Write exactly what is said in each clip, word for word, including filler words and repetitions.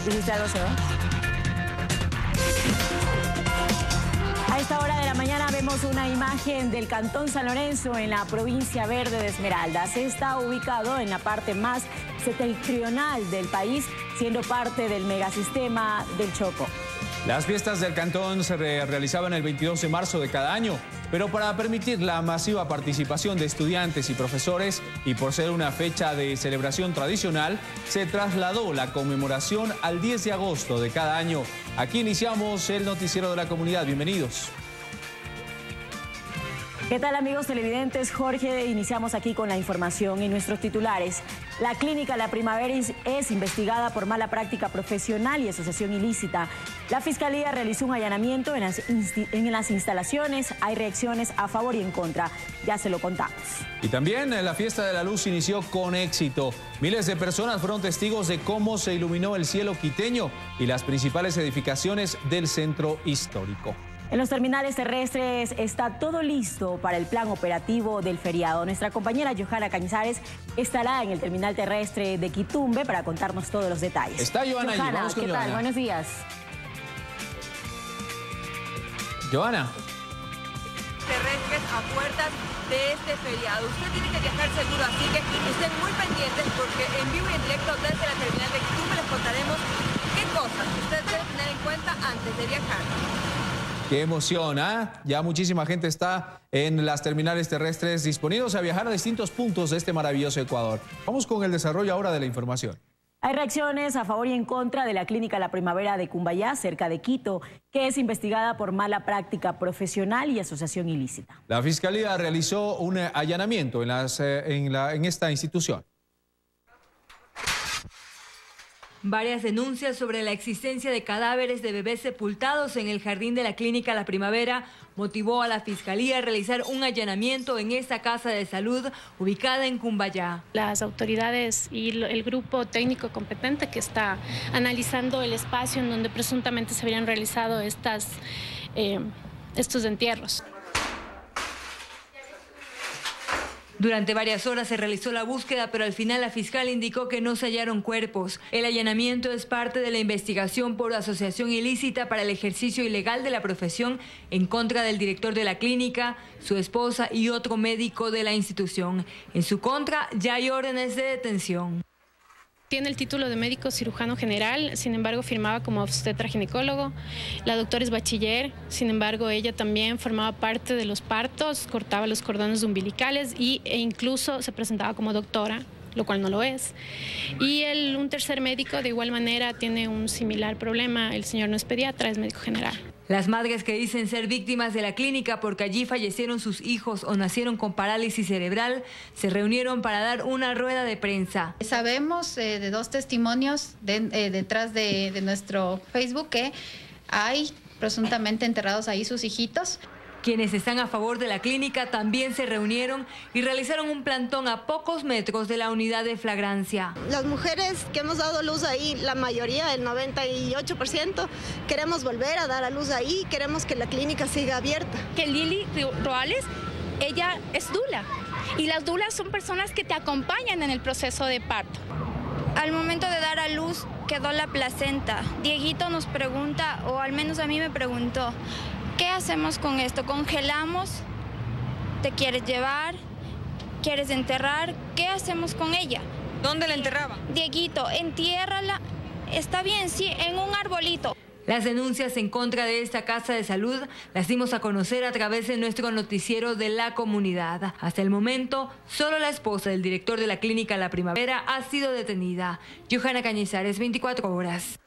¿Dijiste algo, Seba? A esta hora de la mañana vemos una imagen del Cantón San Lorenzo en la provincia verde de Esmeraldas. Está ubicado en la parte más septentrional del país, siendo parte del megasistema del Choco. Las fiestas del Cantón se re realizaban el veintidós de marzo de cada año, pero para permitir la masiva participación de estudiantes y profesores y por ser una fecha de celebración tradicional, se trasladó la conmemoración al diez de agosto de cada año. Aquí iniciamos el noticiero de la comunidad. Bienvenidos. ¿Qué tal, amigos televidentes? Jorge, iniciamos aquí con la información y nuestros titulares. La clínica La Primavera es investigada por mala práctica profesional y asociación ilícita. La Fiscalía realizó un allanamiento en las, en las instalaciones. Hay reacciones a favor y en contra. Ya se lo contamos. Y también la Fiesta de la Luz inició con éxito. Miles de personas fueron testigos de cómo se iluminó el cielo quiteño y las principales edificaciones del centro histórico. En los terminales terrestres está todo listo para el plan operativo del feriado. Nuestra compañera Johanna Cañizares estará en el terminal terrestre de Quitumbe para contarnos todos los detalles. Está Johanna, Johanna, allí. Vamos con ¿qué Johanna. tal? Buenos días. Johanna. Terrestres a puertas de este feriado. Usted tiene que viajar seguro, así que estén muy pendientes porque en vivo y en directo desde la terminal de Quitumbe les contaremos qué cosas usted debe tener en cuenta antes de viajar. Qué emoción, ¿ah? ¿eh? Ya muchísima gente está en las terminales terrestres disponibles a viajar a distintos puntos de este maravilloso Ecuador. Vamos con el desarrollo ahora de la información. Hay reacciones a favor y en contra de la clínica La Primavera de Cumbayá, cerca de Quito, que es investigada por mala práctica profesional y asociación ilícita. La Fiscalía realizó un allanamiento en, las, en, la, en esta institución. Varias denuncias sobre la existencia de cadáveres de bebés sepultados en el jardín de la clínica La Primavera motivó a la Fiscalía a realizar un allanamiento en esta casa de salud ubicada en Cumbayá. Las autoridades y el grupo técnico competente que está analizando el espacio en donde presuntamente se habrían realizado estas, eh, estos entierros. Durante varias horas se realizó la búsqueda, pero al final la fiscal indicó que no se hallaron cuerpos. El allanamiento es parte de la investigación por asociación ilícita para el ejercicio ilegal de la profesión en contra del director de la clínica, su esposa y otro médico de la institución. En su contra ya hay órdenes de detención. Tiene el título de médico cirujano general, sin embargo firmaba como obstetra ginecólogo. La doctora es bachiller, sin embargo ella también formaba parte de los partos, cortaba los cordones umbilicales y, e incluso se presentaba como doctora, lo cual no lo es. Y el, un tercer médico de igual manera tiene un similar problema, el señor no es pediatra, es médico general. Las madres que dicen ser víctimas de la clínica porque allí fallecieron sus hijos o nacieron con parálisis cerebral se reunieron para dar una rueda de prensa. Sabemos eh, de dos testimonios de, eh, detrás de, de nuestro Facebook que hay presuntamente enterrados ahí sus hijitos. Quienes están a favor de la clínica también se reunieron y realizaron un plantón a pocos metros de la unidad de flagrancia. Las mujeres que hemos dado luz ahí, la mayoría, el noventa y ocho por ciento, queremos volver a dar a luz ahí, queremos que la clínica siga abierta. Que Lili Roales, ella es dula y las dulas son personas que te acompañan en el proceso de parto. Al momento de dar a luz quedó la placenta. Dieguito nos pregunta, o al menos a mí me preguntó, ¿qué hacemos con esto? ¿Congelamos? ¿Te quieres llevar? ¿Quieres enterrar? ¿Qué hacemos con ella? ¿Dónde la enterraban? Dieguito, entiérrala. Está bien, sí, en un arbolito. Las denuncias en contra de esta casa de salud las dimos a conocer a través de nuestro noticiero de la comunidad. Hasta el momento, solo la esposa del director de la clínica La Primavera ha sido detenida. Johanna Cañizares, veinticuatro horas.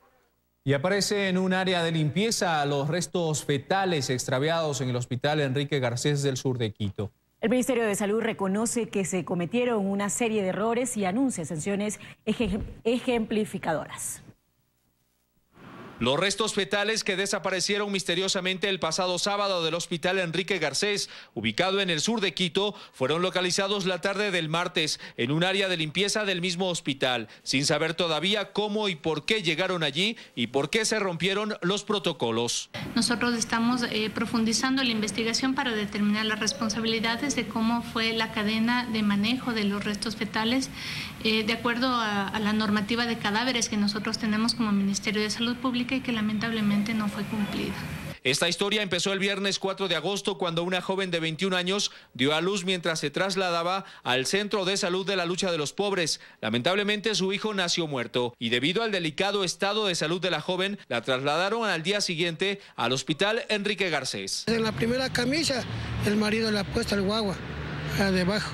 Y aparece en un área de limpieza los restos fetales extraviados en el hospital Enrique Garcés del sur de Quito. El Ministerio de Salud reconoce que se cometieron una serie de errores y anuncia sanciones ejemplificadoras. Los restos fetales que desaparecieron misteriosamente el pasado sábado del Hospital Enrique Garcés, ubicado en el sur de Quito, fueron localizados la tarde del martes en un área de limpieza del mismo hospital, sin saber todavía cómo y por qué llegaron allí y por qué se rompieron los protocolos. Nosotros estamos eh, profundizando en la investigación para determinar las responsabilidades de cómo fue la cadena de manejo de los restos fetales, eh, de acuerdo a, a la normativa de cadáveres que nosotros tenemos como Ministerio de Salud Pública y que lamentablemente no fue cumplida. Esta historia empezó el viernes cuatro de agosto cuando una joven de veintiún años dio a luz mientras se trasladaba al Centro de Salud de la Lucha de los Pobres. Lamentablemente su hijo nació muerto y debido al delicado estado de salud de la joven la trasladaron al día siguiente al Hospital Enrique Garcés. En la primera camisa el marido le ha puesto el guagua debajo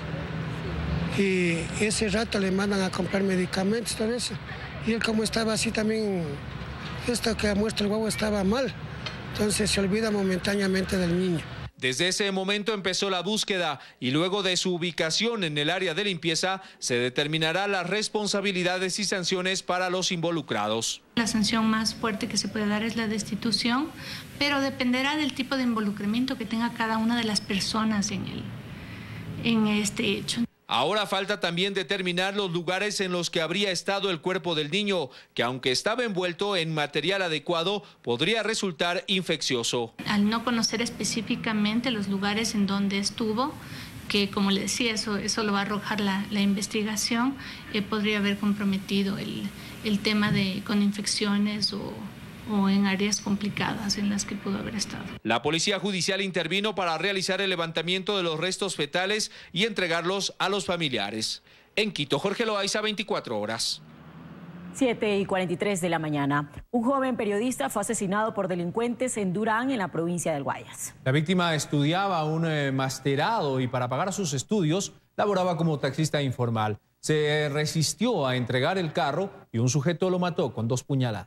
y ese rato le mandan a comprar medicamentos, todo eso. Y él como estaba así también, esto que ha muerto el guagua estaba mal. Entonces se olvida momentáneamente del niño. Desde ese momento empezó la búsqueda y luego de su ubicación en el área de limpieza se determinará las responsabilidades y sanciones para los involucrados. La sanción más fuerte que se puede dar es la destitución, pero dependerá del tipo de involucramiento que tenga cada una de las personas en, el, en este hecho. Ahora falta también determinar los lugares en los que habría estado el cuerpo del niño, que aunque estaba envuelto en material adecuado, podría resultar infeccioso. Al no conocer específicamente los lugares en donde estuvo, que como le decía, eso, eso lo va a arrojar la, la investigación, eh, podría haber comprometido el, el tema de con infecciones o... o en áreas complicadas en las que pudo haber estado. La Policía Judicial intervino para realizar el levantamiento de los restos fetales y entregarlos a los familiares. En Quito, Jorge Loaiza, veinticuatro horas. siete y cuarenta y tres de la mañana. Un joven periodista fue asesinado por delincuentes en Durán, en la provincia del Guayas. La víctima estudiaba un eh, masterado y para pagar sus estudios laboraba como taxista informal. Se resistió a entregar el carro y un sujeto lo mató con dos puñaladas.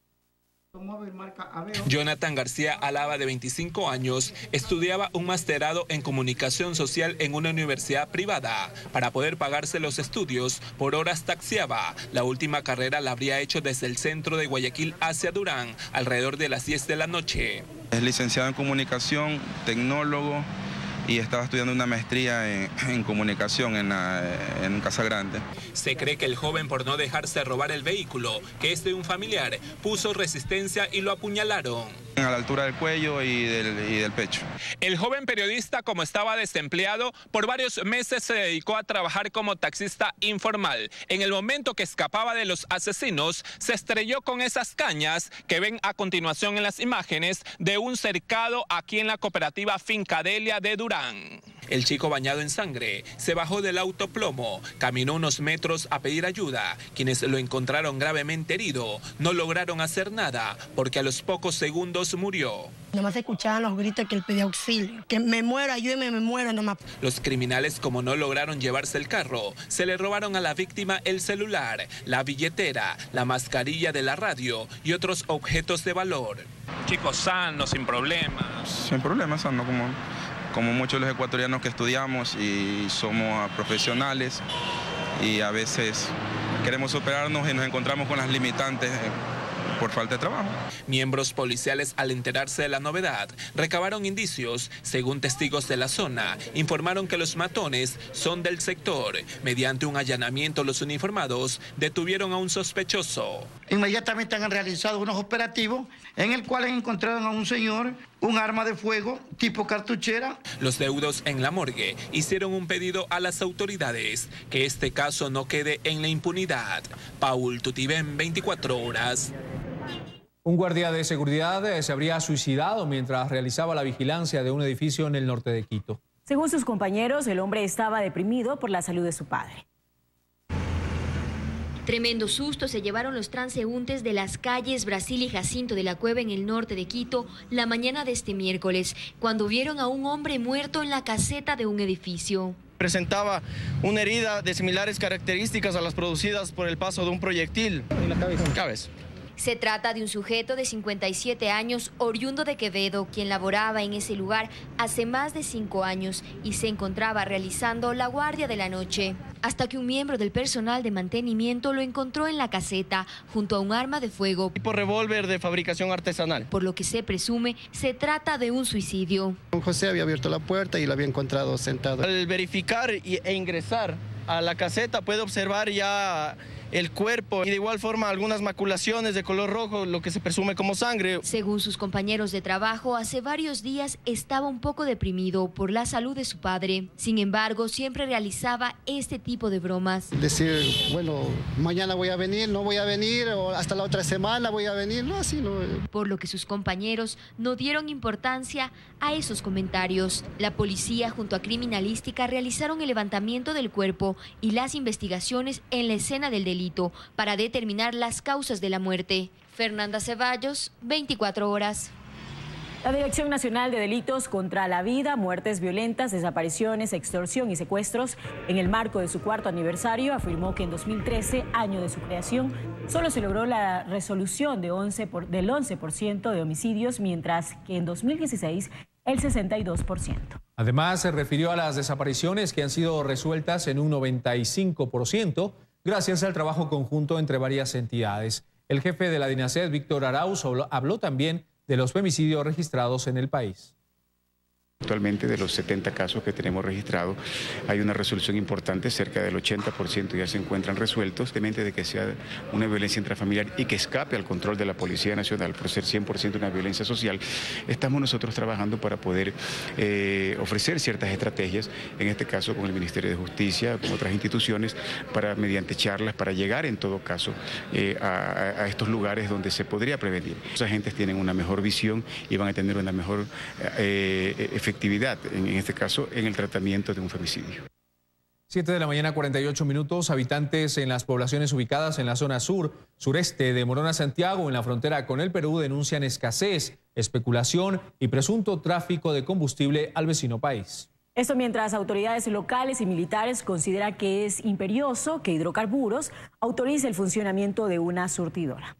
Jonathan García Alaba, de veinticinco años, estudiaba un masterado en comunicación social en una universidad privada. Para poder pagarse los estudios, por horas taxiaba. La última carrera la habría hecho desde el centro de Guayaquil hacia Durán, alrededor de las diez de la noche. Es licenciado en comunicación, tecnólogo, y estaba estudiando una maestría en, en comunicación en, la, en Casa Grande. Se cree que el joven, por no dejarse robar el vehículo, que es de un familiar, puso resistencia y lo apuñalaron. A la altura del cuello y del, y del pecho. El joven periodista, como estaba desempleado, por varios meses se dedicó a trabajar como taxista informal. En el momento que escapaba de los asesinos, se estrelló con esas cañas que ven a continuación en las imágenes de un cercado aquí en la cooperativa Fincadelia de Durán. El chico, bañado en sangre, se bajó del auto plomo, caminó unos metros a pedir ayuda. Quienes lo encontraron gravemente herido no lograron hacer nada porque a los pocos segundos murió. Nomás escuchaban los gritos que él pedía auxilio, que me muero, ayúdeme, me muero nomás. Los criminales, como no lograron llevarse el carro, se le robaron a la víctima el celular, la billetera, la mascarilla de la radio y otros objetos de valor. Chicos sanos, sin problemas. Sin problemas, sano, como... como muchos de los ecuatorianos que estudiamos y somos profesionales y a veces queremos superarnos y nos encontramos con las limitantes por falta de trabajo. Miembros policiales, al enterarse de la novedad, recabaron indicios. Según testigos de la zona, informaron que los matones son del sector. Mediante un allanamiento, los uniformados detuvieron a un sospechoso. Inmediatamente han realizado unos operativos en el cual encontraron a un señor un arma de fuego tipo cartuchera. Los deudos en la morgue hicieron un pedido a las autoridades que este caso no quede en la impunidad. Paul Tutibén, veinticuatro horas. Un guardia de seguridad se habría suicidado mientras realizaba la vigilancia de un edificio en el norte de Quito. Según sus compañeros, el hombre estaba deprimido por la salud de su padre. Tremendo susto se llevaron los transeúntes de las calles Brasil y Jacinto de la Cueva en el norte de Quito la mañana de este miércoles, cuando vieron a un hombre muerto en la caseta de un edificio. Presentaba una herida de similares características a las producidas por el paso de un proyectil en la cabeza. cabeza. Se trata de un sujeto de cincuenta y siete años, oriundo de Quevedo, quien laboraba en ese lugar hace más de cinco años y se encontraba realizando la guardia de la noche. hasta que un miembro del personal de mantenimiento lo encontró en la caseta junto a un arma de fuego. Tipo revólver de fabricación artesanal. Por lo que se presume se trata de un suicidio. Don José había abierto la puerta y lo había encontrado sentado. Al verificar e ingresar a la caseta puede observar ya el cuerpo y de igual forma algunas maculaciones de color rojo, lo que se presume como sangre. Según sus compañeros de trabajo, hace varios días estaba un poco deprimido por la salud de su padre. Sin embargo, siempre realizaba este tipo de bromas. Decir, bueno, mañana voy a venir, no voy a venir, o hasta la otra semana voy a venir, no, así no. Por lo que sus compañeros no dieron importancia a esos comentarios. La policía junto a Criminalística realizaron el levantamiento del cuerpo y las investigaciones en la escena del delito para determinar las causas de la muerte. Fernanda Ceballos, veinticuatro horas. La Dirección Nacional de Delitos contra la Vida, Muertes Violentas, Desapariciones, Extorsión y Secuestros, en el marco de su cuarto aniversario, afirmó que en dos mil trece, año de su creación, solo se logró la resolución de once por, del once por ciento de homicidios, mientras que en dos mil dieciséis el sesenta y dos por ciento. Además, se refirió a las desapariciones que han sido resueltas en un noventa y cinco por ciento, gracias al trabajo conjunto entre varias entidades. El jefe de la DINASED, Víctor Arauz, habló también de los femicidios registrados en el país. Actualmente, de los setenta casos que tenemos registrados, hay una resolución importante, cerca del ochenta por ciento ya se encuentran resueltos, de que sea una violencia intrafamiliar y que escape al control de la Policía Nacional por ser cien por ciento una violencia social. Estamos nosotros trabajando para poder eh, ofrecer ciertas estrategias, en este caso con el Ministerio de Justicia, con otras instituciones, para mediante charlas, para llegar en todo caso eh, a, a estos lugares donde se podría prevenir. Los agentes tienen una mejor visión y van a tener una mejor eh, efectividad actividad, en este caso, en el tratamiento de un femicidio. siete de la mañana, cuarenta y ocho minutos. Habitantes en las poblaciones ubicadas en la zona sur, sureste de Morona, Santiago, en la frontera con el Perú, denuncian escasez, especulación y presunto tráfico de combustible al vecino país. Esto mientras autoridades locales y militares consideran que es imperioso que Hidrocarburos autorice el funcionamiento de una surtidora.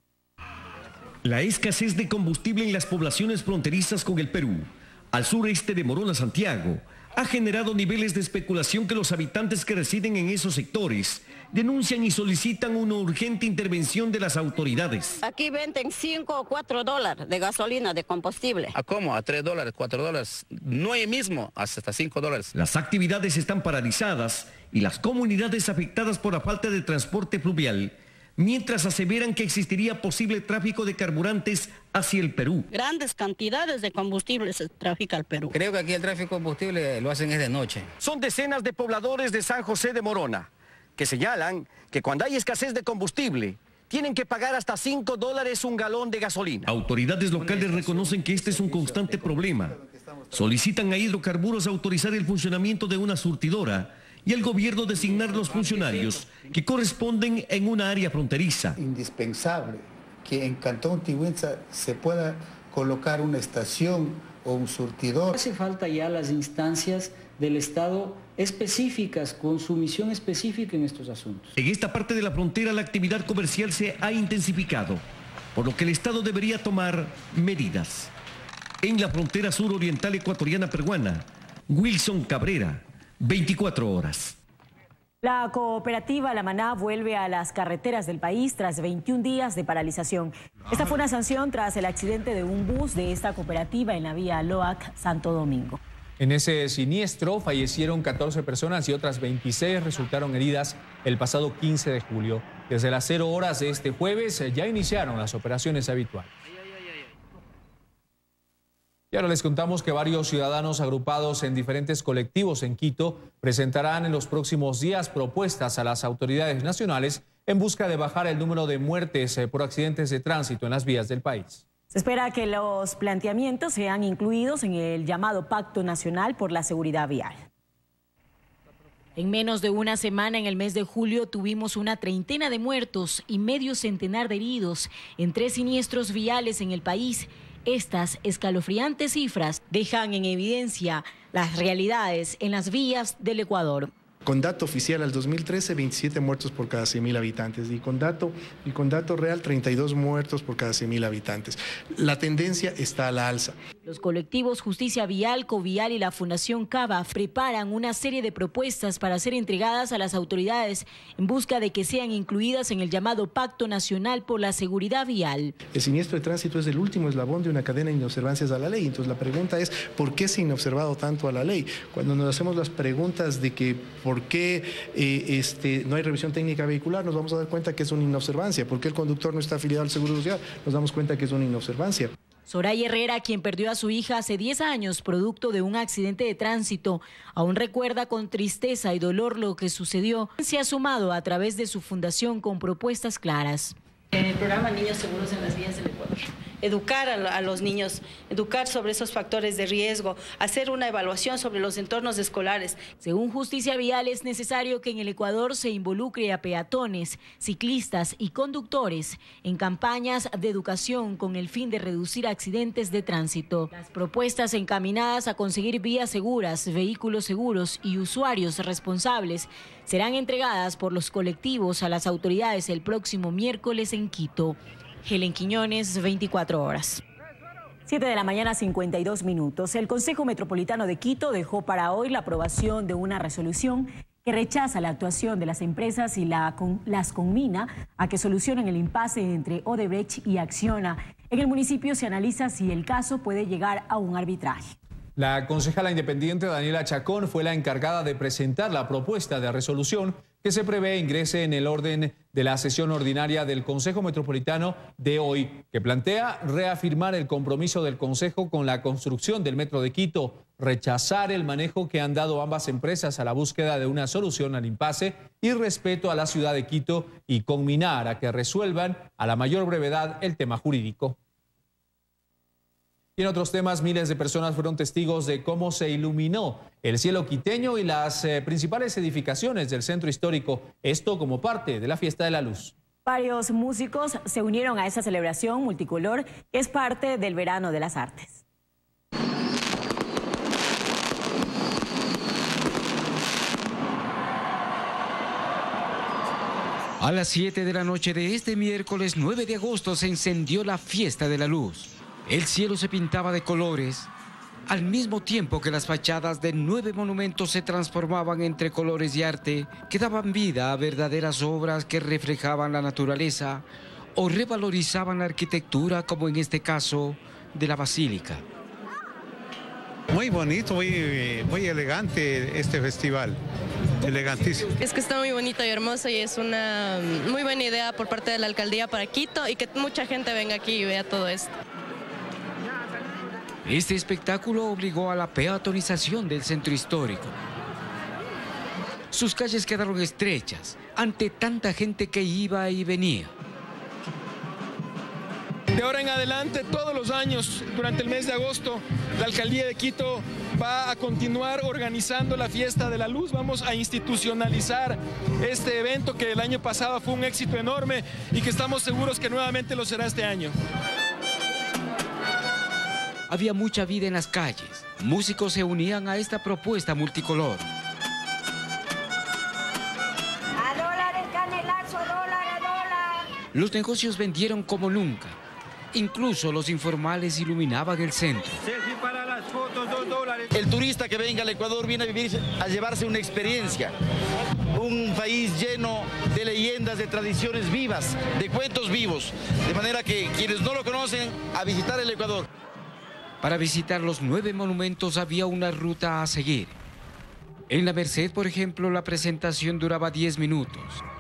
La escasez de combustible en las poblaciones fronterizas con el Perú, al sureste de Morona, Santiago, ha generado niveles de especulación que los habitantes que residen en esos sectores denuncian y solicitan una urgente intervención de las autoridades. Aquí venden cinco o cuatro dólares de gasolina, de combustible. ¿A cómo? A tres dólares, cuatro dólares, no hay mismo, hasta cinco dólares. Las actividades están paralizadas y las comunidades afectadas por la falta de transporte fluvial, mientras aseveran que existiría posible tráfico de carburantes hacia el Perú. Grandes cantidades de combustible se trafica al Perú. Creo que aquí el tráfico de combustible lo hacen es de noche. Son decenas de pobladores de San José de Morona que señalan que cuando hay escasez de combustible tienen que pagar hasta cinco dólares un galón de gasolina. Autoridades locales reconocen que este es un constante problema. Solicitan a Hidrocarburos autorizar el funcionamiento de una surtidora y el gobierno designar los funcionarios que corresponden en una área fronteriza. Indispensable que en Cantón Tigüenza se pueda colocar una estación o un surtidor. Hace falta ya las instancias del Estado específicas, con su misión específica en estos asuntos. En esta parte de la frontera la actividad comercial se ha intensificado, por lo que el Estado debería tomar medidas. En la frontera suroriental ecuatoriana peruana, Wilson Cabrera, veinticuatro horas. La cooperativa La Maná vuelve a las carreteras del país tras veintiún días de paralización. Esta fue una sanción tras el accidente de un bus de esta cooperativa en la vía Loac-Santo Domingo. En ese siniestro fallecieron catorce personas y otras veintiséis resultaron heridas el pasado quince de julio. Desde las cero horas de este jueves ya iniciaron las operaciones habituales. Y ahora les contamos que varios ciudadanos agrupados en diferentes colectivos en Quito presentarán en los próximos días propuestas a las autoridades nacionales en busca de bajar el número de muertes por accidentes de tránsito en las vías del país. Se espera que los planteamientos sean incluidos en el llamado Pacto Nacional por la Seguridad Vial. En menos de una semana, en el mes de julio, tuvimos una treintena de muertos y medio centenar de heridos en tres siniestros viales en el país. Estas escalofriantes cifras dejan en evidencia las realidades en las vías del Ecuador. Con dato oficial al dos mil trece, veintisiete muertos por cada cien mil habitantes y con dato, y con dato real, treinta y dos muertos por cada cien mil habitantes. La tendencia está a la alza. Los colectivos Justicia Vial, Covial y la Fundación Cava preparan una serie de propuestas para ser entregadas a las autoridades en busca de que sean incluidas en el llamado Pacto Nacional por la Seguridad Vial. El siniestro de tránsito es el último eslabón de una cadena de inobservancias a la ley. Entonces la pregunta es, ¿por qué se ha inobservado tanto a la ley? Cuando nos hacemos las preguntas de que por qué eh, este, no hay revisión técnica vehicular, nos vamos a dar cuenta que es una inobservancia. ¿Por qué el conductor no está afiliado al Seguro Social? Nos damos cuenta que es una inobservancia. Soraya Herrera, quien perdió a su hija hace diez años producto de un accidente de tránsito, aún recuerda con tristeza y dolor lo que sucedió. Se ha sumado a través de su fundación con propuestas claras. En el programa Niños Seguros en las Vías del Ecuador. Educar a los niños, educar sobre esos factores de riesgo, hacer una evaluación sobre los entornos escolares. Según Justicia Vial, es necesario que en el Ecuador se involucre a peatones, ciclistas y conductores en campañas de educación con el fin de reducir accidentes de tránsito. Las propuestas encaminadas a conseguir vías seguras, vehículos seguros y usuarios responsables serán entregadas por los colectivos a las autoridades el próximo miércoles en Quito. Helen Quiñones, veinticuatro horas. siete de la mañana, cincuenta y dos minutos. El Consejo Metropolitano de Quito dejó para hoy la aprobación de una resolución que rechaza la actuación de las empresas y la, con, las conmina a que solucionen el impasse entre Odebrecht y Acciona. En el municipio se analiza si el caso puede llegar a un arbitraje. La concejala independiente Daniela Chacón fue la encargada de presentar la propuesta de resolución que se prevé ingrese en el orden de la sesión ordinaria del Consejo Metropolitano de hoy, que plantea reafirmar el compromiso del Consejo con la construcción del Metro de Quito, rechazar el manejo que han dado ambas empresas a la búsqueda de una solución al impasse y respeto a la ciudad de Quito y conminar a que resuelvan a la mayor brevedad el tema jurídico. Y en otros temas, miles de personas fueron testigos de cómo se iluminó el cielo quiteño y las eh, principales edificaciones del centro histórico, esto como parte de la Fiesta de la Luz. Varios músicos se unieron a esa celebración multicolor que es parte del Verano de las Artes. A las siete de la noche de este miércoles nueve de agosto se encendió la Fiesta de la Luz. El cielo se pintaba de colores, al mismo tiempo que las fachadas de nueve monumentos se transformaban entre colores y arte que daban vida a verdaderas obras que reflejaban la naturaleza o revalorizaban la arquitectura, como en este caso de la Basílica. Muy bonito, muy, muy elegante este festival, elegantísimo. Es que está muy bonito y hermoso y es una muy buena idea por parte de la alcaldía para Quito y que mucha gente venga aquí y vea todo esto. Este espectáculo obligó a la peatonización del centro histórico. Sus calles quedaron estrechas ante tanta gente que iba y venía. De ahora en adelante, todos los años, durante el mes de agosto, la Alcaldía de Quito va a continuar organizando la Fiesta de la Luz. Vamos a institucionalizar este evento que el año pasado fue un éxito enorme y que estamos seguros que nuevamente lo será este año. Había mucha vida en las calles. Músicos se unían a esta propuesta multicolor. A dólar el canelazo, dólar a dólar. Los negocios vendieron como nunca. Incluso los informales iluminaban el centro. Para las fotos, dos dólares. El turista que venga al Ecuador viene a vivir, a llevarse una experiencia. Un país lleno de leyendas, de tradiciones vivas, de cuentos vivos. De manera que quienes no lo conocen, a visitar el Ecuador. Para visitar los nueve monumentos había una ruta a seguir. En la Merced, por ejemplo, la presentación duraba diez minutos.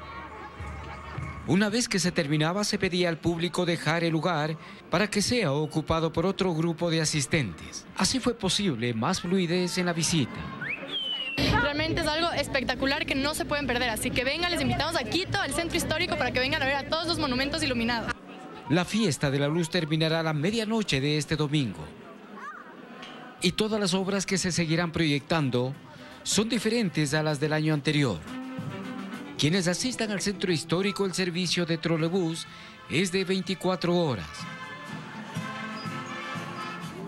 Una vez que se terminaba, se pedía al público dejar el lugar para que sea ocupado por otro grupo de asistentes. Así fue posible más fluidez en la visita. Realmente es algo espectacular que no se pueden perder, así que vengan, les invitamos a Quito, al centro histórico, para que vengan a ver a todos los monumentos iluminados. La Fiesta de la Luz terminará a la medianoche de este domingo. Y todas las obras que se seguirán proyectando son diferentes a las del año anterior. Quienes asistan al centro histórico, el servicio de trolebús es de veinticuatro horas.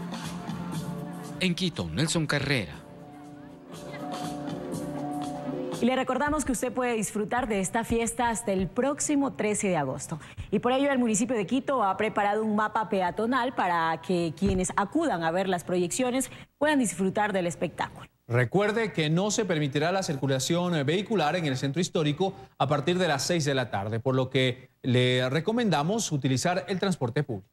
En Quito, Nelson Carrera. Y le recordamos que usted puede disfrutar de esta fiesta hasta el próximo trece de agosto. Y por ello el municipio de Quito ha preparado un mapa peatonal para que quienes acudan a ver las proyecciones puedan disfrutar del espectáculo. Recuerde que no se permitirá la circulación vehicular en el centro histórico a partir de las seis de la tarde, por lo que le recomendamos utilizar el transporte público.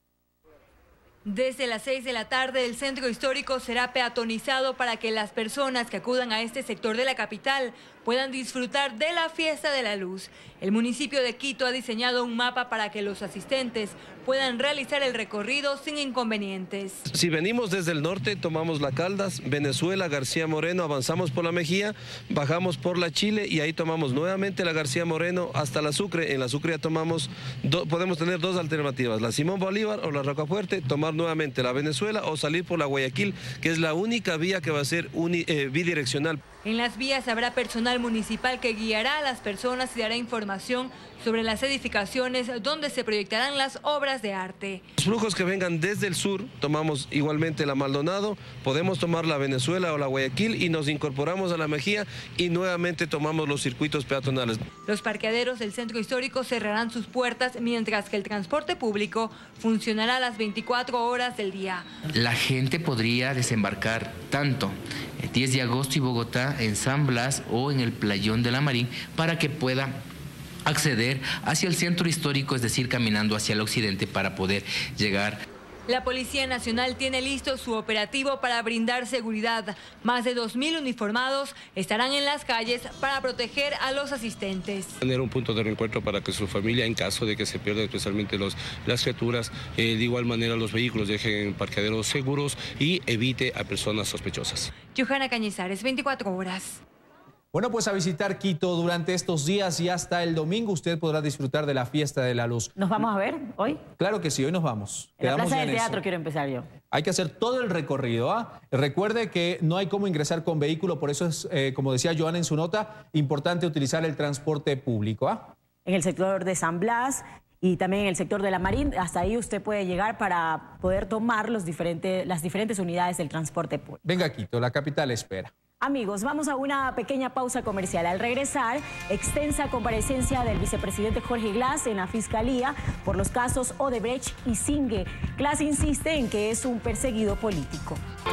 Desde las seis de la tarde el centro histórico será peatonizado para que las personas que acudan a este sector de la capital puedan disfrutar de la fiesta de la luz. El municipio de Quito ha diseñado un mapa para que los asistentes puedan realizar el recorrido sin inconvenientes. Si venimos desde el norte, tomamos La Caldas, Venezuela, García Moreno, avanzamos por La Mejía, bajamos por La Chile y ahí tomamos nuevamente la García Moreno hasta la Sucre. En la Sucre ya tomamos, do, podemos tener dos alternativas, la Simón Bolívar o la Rocafuerte, tomar nuevamente la Venezuela o salir por la Guayaquil, que es la única vía que va a ser uni, eh, bidireccional. En las vías habrá personal municipal que guiará a las personas y dará información sobre las edificaciones donde se proyectarán las obras de arte. Los flujos que vengan desde el sur, tomamos igualmente la Maldonado, podemos tomar la Venezuela o la Guayaquil y nos incorporamos a la Mejía y nuevamente tomamos los circuitos peatonales. Los parqueaderos del centro histórico cerrarán sus puertas mientras que el transporte público funcionará las veinticuatro horas del día. La gente podría desembarcar tanto el diez de agosto y Bogotá en San Blas o en el Playón de la Marín para que pueda acceder hacia el centro histórico, es decir, caminando hacia el occidente para poder llegar. La Policía Nacional tiene listo su operativo para brindar seguridad. Más de dos mil uniformados estarán en las calles para proteger a los asistentes. Tener un punto de reencuentro para que su familia, en caso de que se pierdan especialmente los, las criaturas, eh, de igual manera los vehículos dejen en parqueaderos seguros y evite a personas sospechosas. Johanna Cañizares, veinticuatro horas. Bueno, pues a visitar Quito durante estos días y hasta el domingo usted podrá disfrutar de la Fiesta de la Luz. ¿Nos vamos a ver hoy? Claro que sí, hoy nos vamos. En la Quedamos Plaza del en Teatro eso. quiero empezar yo. Hay que hacer todo el recorrido. ¿ah? Recuerde que no hay cómo ingresar con vehículo, por eso es, eh, como decía Joana en su nota, importante utilizar el transporte público. ¿ah? En el sector de San Blas y también en el sector de la Marín, hasta ahí usted puede llegar para poder tomar los diferentes, las diferentes unidades del transporte público. Venga a Quito, la capital espera. Amigos, vamos a una pequeña pausa comercial. Al regresar, extensa comparecencia del vicepresidente Jorge Glass en la Fiscalía por los casos Odebrecht y Zingue. Glass insiste en que es un perseguido político.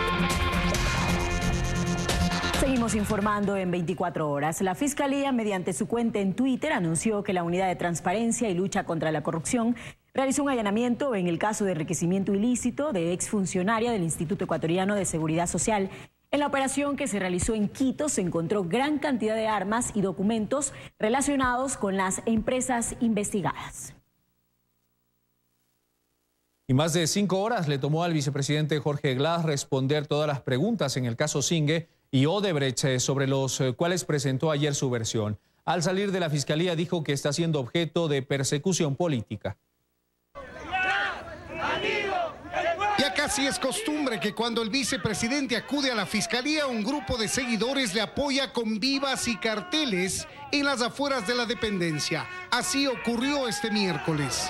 Seguimos informando en veinticuatro horas. La Fiscalía, mediante su cuenta en Twitter, anunció que la Unidad de Transparencia y Lucha contra la Corrupción realizó un allanamiento en el caso de enriquecimiento ilícito de exfuncionaria del Instituto Ecuatoriano de Seguridad Social. En la operación que se realizó en Quito se encontró gran cantidad de armas y documentos relacionados con las empresas investigadas. Y más de cinco horas le tomó al vicepresidente Jorge Glass responder todas las preguntas en el caso Zingue y Odebrecht, sobre los cuales presentó ayer su versión. Al salir de la Fiscalía dijo que está siendo objeto de persecución política. Ya casi es costumbre que cuando el vicepresidente acude a la Fiscalía, un grupo de seguidores le apoya con vivas y carteles en las afueras de la dependencia. Así ocurrió este miércoles.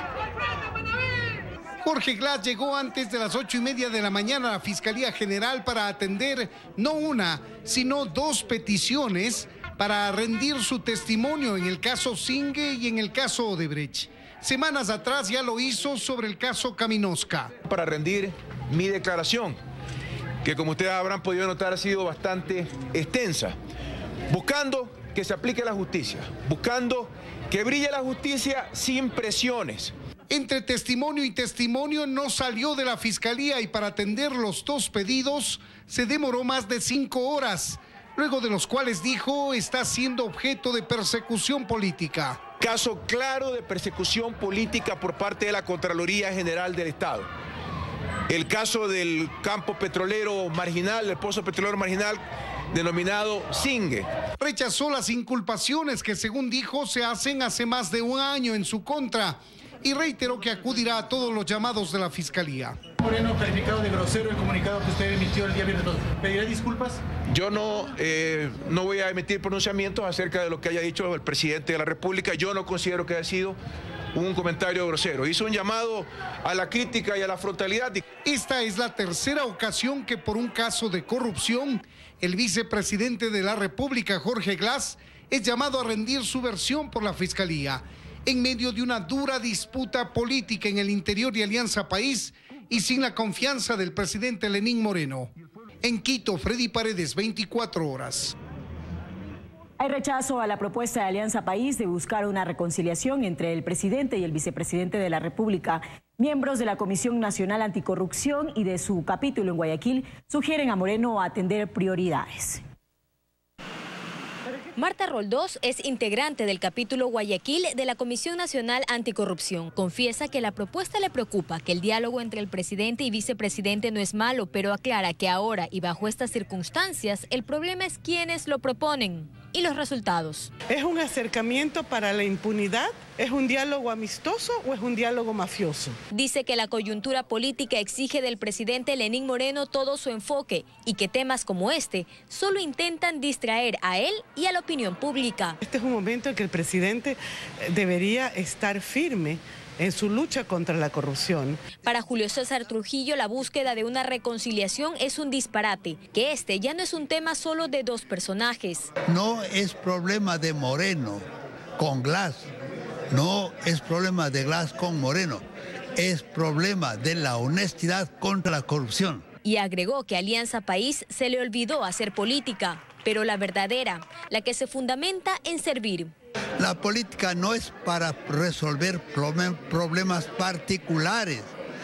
Jorge Glass llegó antes de las ocho y media de la mañana a la Fiscalía General para atender no una, sino dos peticiones para rendir su testimonio en el caso Zingue y en el caso Odebrecht. Semanas atrás ya lo hizo sobre el caso Caminosca. Para rendir mi declaración, que como ustedes habrán podido notar ha sido bastante extensa, buscando que se aplique la justicia, buscando que brille la justicia sin presiones. Entre testimonio y testimonio no salió de la Fiscalía y para atender los dos pedidos se demoró más de cinco horas, luego de los cuales dijo está siendo objeto de persecución política. Caso claro de persecución política por parte de la Contraloría General del Estado. El caso del campo petrolero marginal, el pozo petrolero marginal denominado Zingue. Rechazó las inculpaciones que, según dijo, se hacen hace más de un año en su contra y reiteró que acudirá a todos los llamados de la Fiscalía. Moreno, calificado de grosero el comunicado que usted emitió el día viernes. ¿Pedirá disculpas? Yo no, eh, no voy a emitir pronunciamientos acerca de lo que haya dicho el presidente de la República. Yo no considero que haya sido un comentario grosero. Hizo un llamado a la crítica y a la frontalidad. Esta es la tercera ocasión que por un caso de corrupción El vicepresidente de la República, Jorge Glass, es llamado a rendir su versión por la Fiscalía en medio de una dura disputa política en el interior de Alianza País y sin la confianza del presidente Lenín Moreno. En Quito, Freddy Paredes, veinticuatro horas. Hay rechazo a la propuesta de Alianza País de buscar una reconciliación entre el presidente y el vicepresidente de la República. Miembros de la Comisión Nacional Anticorrupción y de su capítulo en Guayaquil sugieren a Moreno atender prioridades. Marta Roldós es integrante del capítulo Guayaquil de la Comisión Nacional Anticorrupción. Confiesa que la propuesta le preocupa, que el diálogo entre el presidente y vicepresidente no es malo, pero aclara que ahora y bajo estas circunstancias el problema es quienes lo proponen y los resultados. ¿Es un acercamiento para la impunidad? ¿Es un diálogo amistoso o es un diálogo mafioso? Dice que la coyuntura política exige del presidente Lenín Moreno todo su enfoque y que temas como este solo intentan distraer a él y a la opinión pública. Este es un momento en que el presidente debería estar firme en su lucha contra la corrupción. Para Julio César Trujillo, la búsqueda de una reconciliación es un disparate, que este ya no es un tema solo de dos personajes. No es problema de Moreno con Glass, no es problema de Glass con Moreno, es problema de la honestidad contra la corrupción. Y agregó que a Alianza País se le olvidó hacer política, pero la verdadera, la que se fundamenta en servir. La política no es para resolver problemas particulares.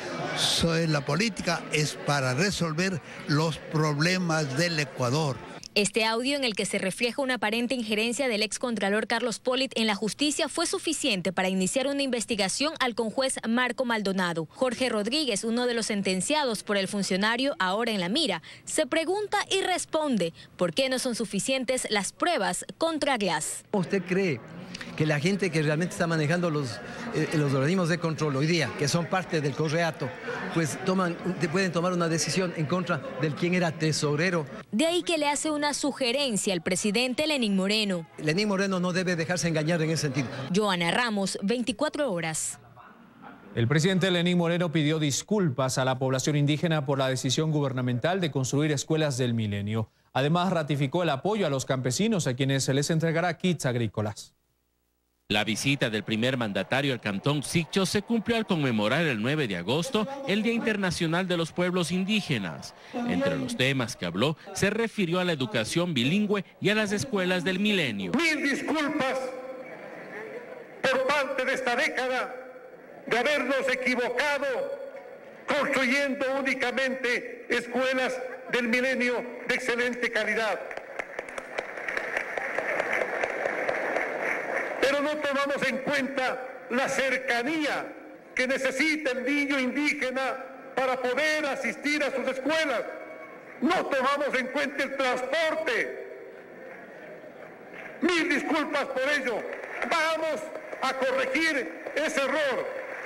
La política es para resolver los problemas del Ecuador. Este audio, en el que se refleja una aparente injerencia del excontralor Carlos Polit en la justicia, fue suficiente para iniciar una investigación al conjuez Marco Maldonado. Jorge Rodríguez, uno de los sentenciados por el funcionario ahora en la mira, se pregunta y responde por qué no son suficientes las pruebas contra Glass. ¿Usted cree que la gente que realmente está manejando los, eh, los organismos de control hoy día, que son parte del correato, pues toman, pueden tomar una decisión en contra del quien era tesorero? De ahí que le hace una sugerencia al presidente Lenín Moreno. Lenín Moreno no debe dejarse engañar en ese sentido. Joana Ramos, veinticuatro horas. El presidente Lenín Moreno pidió disculpas a la población indígena por la decisión gubernamental de construir escuelas del milenio. Además, ratificó el apoyo a los campesinos, a quienes se les entregará kits agrícolas. La visita del primer mandatario al Cantón Sicho se cumplió al conmemorar el nueve de agosto el Día Internacional de los Pueblos Indígenas. Entre los temas que habló, se refirió a la educación bilingüe y a las escuelas del milenio. Mil disculpas por parte de esta década de habernos equivocado construyendo únicamente escuelas del milenio de excelente calidad. Pero no tomamos en cuenta la cercanía que necesita el niño indígena para poder asistir a sus escuelas. No tomamos en cuenta el transporte. Mil disculpas por ello. Vamos a corregir ese error.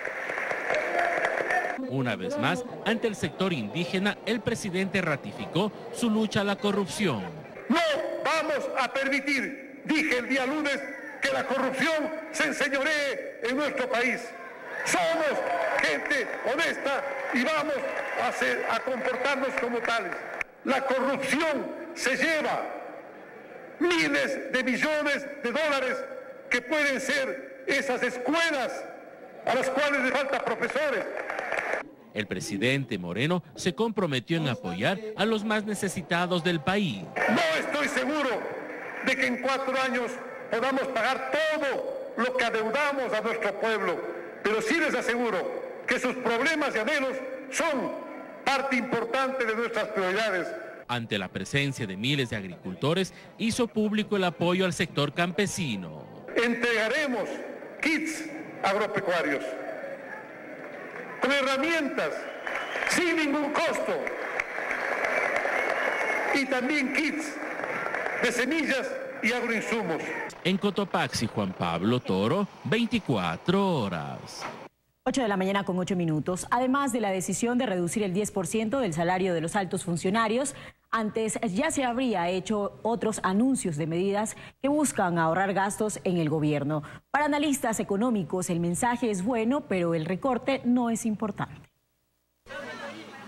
Una vez más, ante el sector indígena, el presidente ratificó su lucha a la corrupción. No vamos a permitir, dije el día lunes, que la corrupción se enseñoree en nuestro país. Somos gente honesta y vamos a, ser, a comportarnos como tales. La corrupción se lleva miles de millones de dólares que pueden ser esas escuelas a las cuales le faltan profesores. El presidente Moreno se comprometió en apoyar a los más necesitados del país. No estoy seguro de que en cuatro años podamos pagar todo lo que adeudamos a nuestro pueblo, pero sí les aseguro que sus problemas y anhelos son parte importante de nuestras prioridades. Ante la presencia de miles de agricultores, hizo público el apoyo al sector campesino. Entregaremos kits agropecuarios con herramientas sin ningún costo y también kits de semillas y agroinsumos. En Cotopaxi, Juan Pablo Toro, veinticuatro horas. ocho de la mañana con ocho minutos. Además de la decisión de reducir el diez por ciento del salario de los altos funcionarios, antes ya se habría hecho otros anuncios de medidas que buscan ahorrar gastos en el gobierno. Para analistas económicos, el mensaje es bueno, pero el recorte no es importante.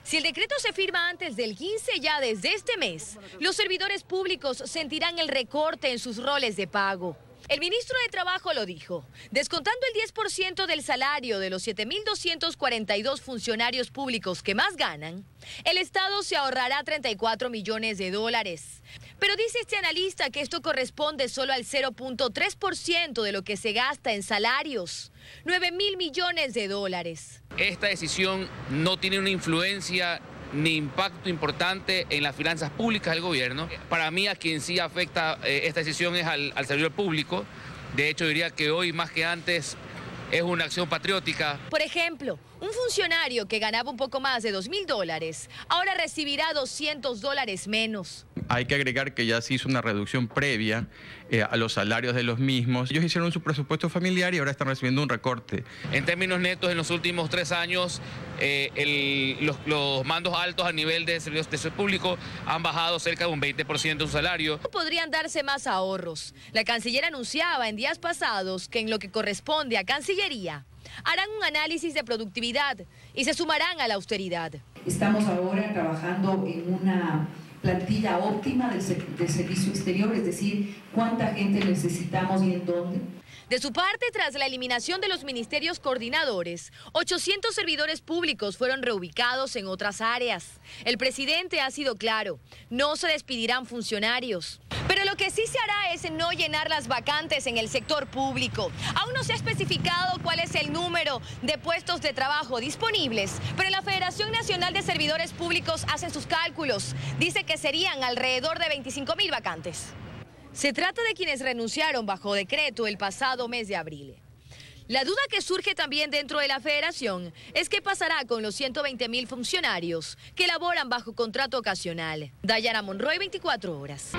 Si el decreto se firma antes del quince, ya desde este mes, los servidores públicos sentirán el recorte en sus roles de pago. El ministro de Trabajo lo dijo, descontando el diez por ciento del salario de los siete mil doscientos cuarenta y dos funcionarios públicos que más ganan, el Estado se ahorrará treinta y cuatro millones de dólares. Pero dice este analista que esto corresponde solo al cero punto tres por ciento de lo que se gasta en salarios, nueve mil millones de dólares. Esta decisión no tiene una influencia ni impacto importante en las finanzas públicas del gobierno. Para mí, a quien sí afecta eh, esta decisión es al, al servidor público. De hecho, diría que hoy más que antes es una acción patriótica. Por ejemplo, un funcionario que ganaba un poco más de dos mil dólares, ahora recibirá doscientos dólares menos. Hay que agregar que ya se hizo una reducción previa eh, a los salarios de los mismos. Ellos hicieron su presupuesto familiar y ahora están recibiendo un recorte. En términos netos, en los últimos tres años, eh, el, los, los mandos altos a nivel de servicios de servicio público han bajado cerca de un veinte por ciento de su salario. Podrían darse más ahorros. La canciller anunciaba en días pasados que en lo que corresponde a Cancillería, harán un análisis de productividad y se sumarán a la austeridad. Estamos ahora trabajando en una plantilla óptima del, del servicio exterior, es decir, cuánta gente necesitamos y en dónde. De su parte, tras la eliminación de los ministerios coordinadores, ochocientos servidores públicos fueron reubicados en otras áreas. El presidente ha sido claro, no se despedirán funcionarios. Pero lo que sí se hará es no llenar las vacantes en el sector público. Aún no se ha especificado cuál es el número de puestos de trabajo disponibles, pero la Federación Nacional de Servidores Públicos hace sus cálculos. Dice que serían alrededor de veinticinco mil vacantes. Se trata de quienes renunciaron bajo decreto el pasado mes de abril. La duda que surge también dentro de la federación es qué pasará con los ciento veinte mil funcionarios que laboran bajo contrato ocasional. Dayana Monroy, veinticuatro horas.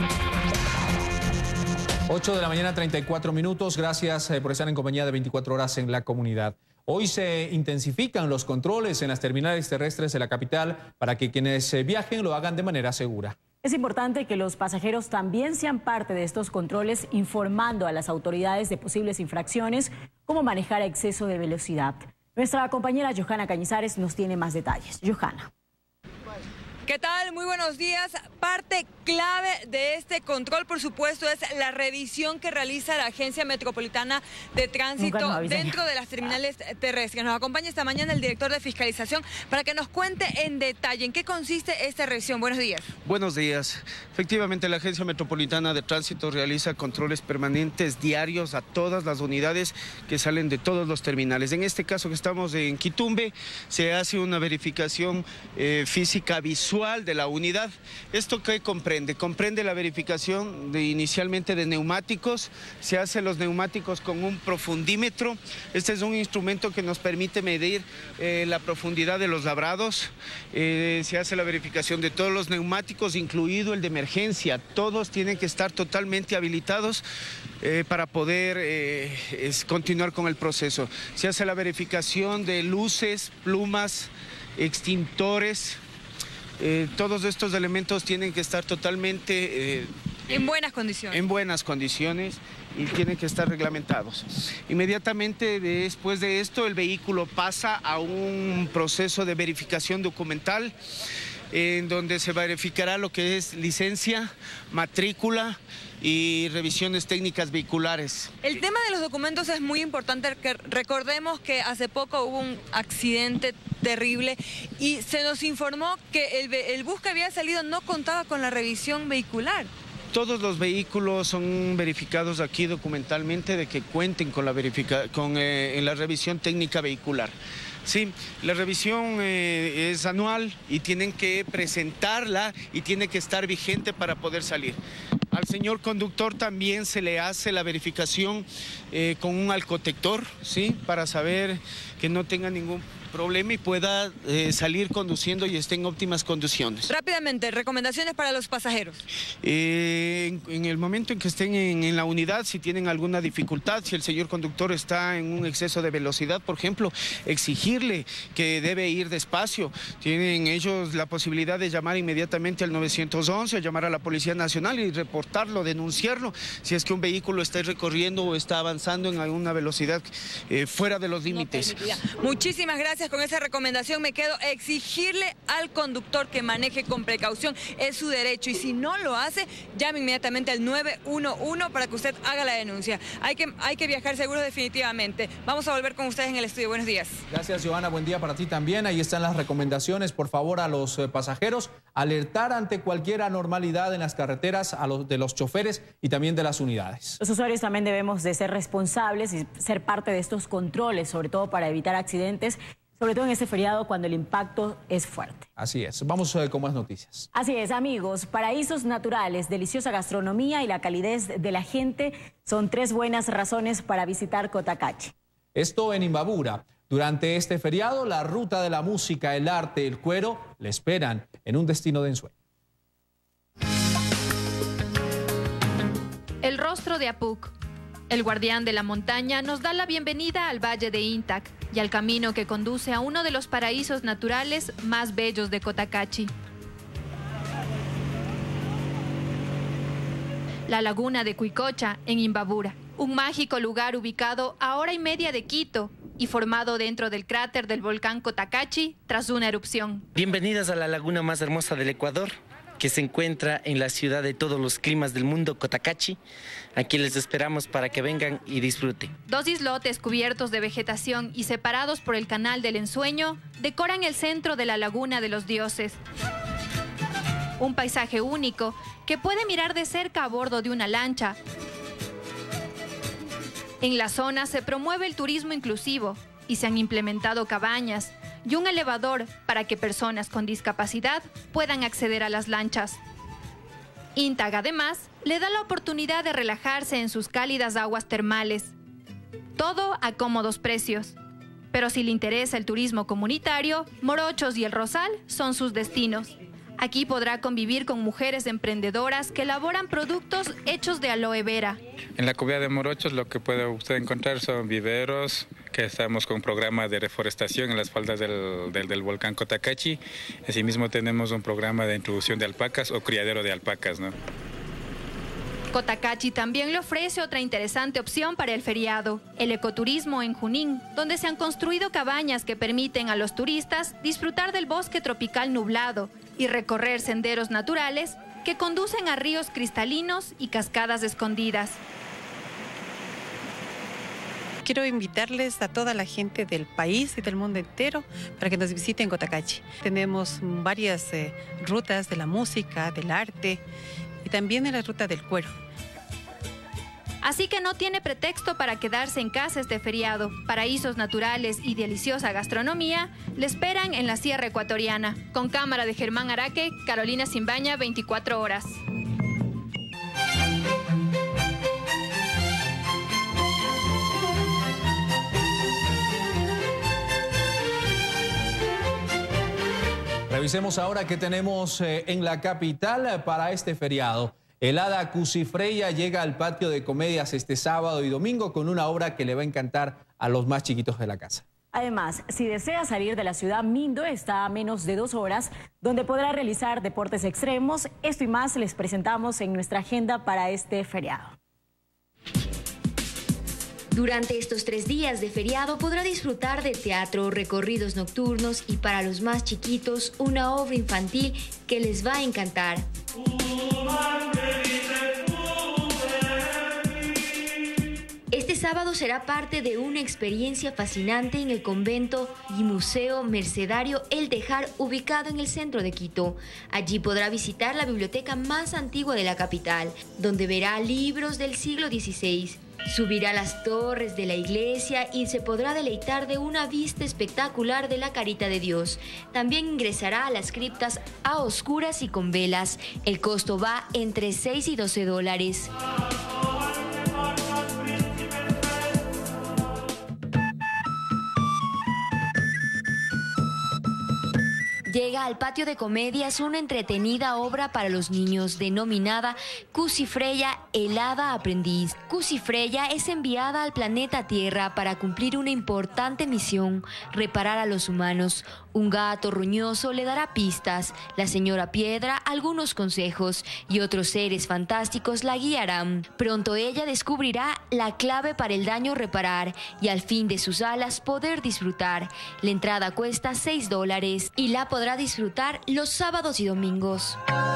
ocho de la mañana, treinta y cuatro minutos. Gracias por estar en compañía de veinticuatro horas en la comunidad. Hoy se intensifican los controles en las terminales terrestres de la capital para que quienes viajen lo hagan de manera segura. Es importante que los pasajeros también sean parte de estos controles, informando a las autoridades de posibles infracciones, como manejar a exceso de velocidad. Nuestra compañera Johanna Cañizares nos tiene más detalles. Johanna. ¿Qué tal? Muy buenos días. Parte clave de este control, por supuesto, es la revisión que realiza la Agencia Metropolitana de Tránsito dentro de las terminales terrestres. Nos acompaña esta mañana el director de Fiscalización para que nos cuente en detalle en qué consiste esta revisión. Buenos días. Buenos días. Efectivamente, la Agencia Metropolitana de Tránsito realiza controles permanentes diarios a todas las unidades que salen de todos los terminales. En este caso que estamos en Quitumbe, se hace una verificación eh, física visual de la unidad. ¿Esto qué comprende? Comprende la verificación de, inicialmente de neumáticos. Se hace los neumáticos con un profundímetro. Este es un instrumento que nos permite medir eh, la profundidad de los labrados. Eh, se hace la verificación de todos los neumáticos, incluido el de emergencia. Todos tienen que estar totalmente habilitados eh, para poder eh, es, continuar con el proceso. Se hace la verificación de luces, plumas, extintores. Eh, todos estos elementos tienen que estar totalmente... Eh, en buenas condiciones. En buenas condiciones y tienen que estar reglamentados. Inmediatamente después de esto, el vehículo pasa a un proceso de verificación documental, en donde se verificará lo que es licencia, matrícula y revisiones técnicas vehiculares. El tema de los documentos es muy importante, que recordemos que hace poco hubo un accidente terrible y se nos informó que el, el bus que había salido no contaba con la revisión vehicular. Todos los vehículos son verificados aquí documentalmente de que cuenten con la, verifica con, eh, en la revisión técnica vehicular. Sí, la revisión eh, es anual y tienen que presentarla y tiene que estar vigente para poder salir. Al señor conductor también se le hace la verificación eh, con un alcotector, ¿sí? Para saber que no tenga ningún problema y pueda eh, salir conduciendo y esté en óptimas condiciones. Rápidamente, recomendaciones para los pasajeros. Eh, en, en el momento en que estén en, en la unidad, si tienen alguna dificultad, si el señor conductor está en un exceso de velocidad, por ejemplo, exigirle que debe ir despacio. Tienen ellos la posibilidad de llamar inmediatamente al nueve once, llamar a la Policía Nacional y reportarlo, denunciarlo, si es que un vehículo está recorriendo o está avanzando en alguna velocidad eh, fuera de los límites. No, muchísimas gracias. gracias. Con esa recomendación me quedo. Exigirle al conductor que maneje con precaución. Es su derecho. Y si no lo hace, llame inmediatamente al nueve uno uno para que usted haga la denuncia. Hay que, hay que viajar seguro definitivamente. Vamos a volver con ustedes en el estudio. Buenos días. Gracias, Johanna. Buen día para ti también. Ahí están las recomendaciones. Por favor, a los eh, pasajeros, alertar ante cualquier anormalidad en las carreteras a los, de los choferes y también de las unidades. Los usuarios también debemos de ser responsables y ser parte de estos controles, sobre todo para evitar accidentes, sobre todo en este feriado cuando el impacto es fuerte. Así es. Vamos eh, con más noticias. Así es, amigos. Paraísos naturales, deliciosa gastronomía y la calidez de la gente son tres buenas razones para visitar Cotacachi. Esto en Imbabura. Durante este feriado, la ruta de la música, el arte, el cuero le esperan en un destino de ensueño. El rostro de Apuc, el guardián de la montaña, nos da la bienvenida al Valle de Intac y al camino que conduce a uno de los paraísos naturales más bellos de Cotacachi. La laguna de Cuicocha, en Imbabura, un mágico lugar ubicado a hora y media de Quito y formado dentro del cráter del volcán Cotacachi tras una erupción. Bienvenidas a la laguna más hermosa del Ecuador, que se encuentra en la ciudad de todos los climas del mundo, Cotacachi. Aquí les esperamos para que vengan y disfruten. Dos islotes cubiertos de vegetación y separados por el canal del ensueño decoran el centro de la laguna de los dioses. Un paisaje único que puede mirar de cerca a bordo de una lancha. En la zona se promueve el turismo inclusivo y se han implementado cabañas y un elevador para que personas con discapacidad puedan acceder a las lanchas. Intac, además, le da la oportunidad de relajarse en sus cálidas aguas termales. Todo a cómodos precios. Pero si le interesa el turismo comunitario, Morochos y El Rosal son sus destinos. Aquí podrá convivir con mujeres emprendedoras que elaboran productos hechos de aloe vera. En la comunidad de Morochos lo que puede usted encontrar son viveros, que estamos con un programa de reforestación en las faldas del, del, del volcán Cotacachi. Asimismo tenemos un programa de introducción de alpacas o criadero de alpacas, ¿no? Cotacachi también le ofrece otra interesante opción para el feriado, el ecoturismo en Junín, donde se han construido cabañas que permiten a los turistas disfrutar del bosque tropical nublado y recorrer senderos naturales que conducen a ríos cristalinos y cascadas escondidas. Quiero invitarles a toda la gente del país y del mundo entero para que nos visiten Cotacachi. Tenemos varias eh, rutas de la música, del arte y también en la ruta del cuero. Así que no tiene pretexto para quedarse en casa este feriado. Paraísos naturales y deliciosa gastronomía le esperan en la Sierra Ecuatoriana. Con cámara de Germán Araque, Carolina Simbaña, veinticuatro horas. Revisemos ahora qué tenemos eh, en la capital para este feriado. El hada Cusifreya llega al patio de comedias este sábado y domingo con una obra que le va a encantar a los más chiquitos de la casa. Además, si desea salir de la ciudad, Mindo está a menos de dos horas, donde podrá realizar deportes extremos. Esto y más les presentamos en nuestra agenda para este feriado. Durante estos tres días de feriado podrá disfrutar de teatro, recorridos nocturnos y para los más chiquitos una obra infantil que les va a encantar. Este sábado será parte de una experiencia fascinante en el convento y museo mercedario El Tejar, ubicado en el centro de Quito. Allí podrá visitar la biblioteca más antigua de la capital, donde verá libros del siglo dieciséis. Subirá a las torres de la iglesia y se podrá deleitar de una vista espectacular de la Carita de Dios. También ingresará a las criptas a oscuras y con velas. El costo va entre seis y doce dólares. Llega al patio de comedias una entretenida obra para los niños denominada Cusi Freya, el hada aprendiz. Cusi Freya es enviada al planeta Tierra para cumplir una importante misión, reparar a los humanos. Un gato roñoso le dará pistas, la señora Piedra algunos consejos y otros seres fantásticos la guiarán. Pronto ella descubrirá la clave para el daño reparar y al fin de sus alas poder disfrutar. La entrada cuesta seis dólares y la podrá disfrutar los sábados y domingos.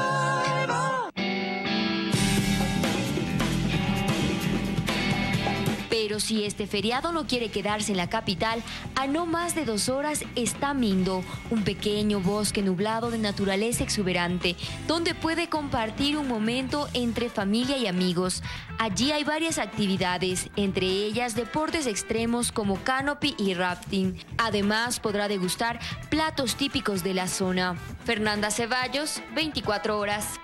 Pero si este feriado no quiere quedarse en la capital, a no más de dos horas está Mindo, un pequeño bosque nublado de naturaleza exuberante, donde puede compartir un momento entre familia y amigos. Allí hay varias actividades, entre ellas deportes extremos como canopy y rafting. Además, podrá degustar platos típicos de la zona. Fernanda Ceballos, veinticuatro horas.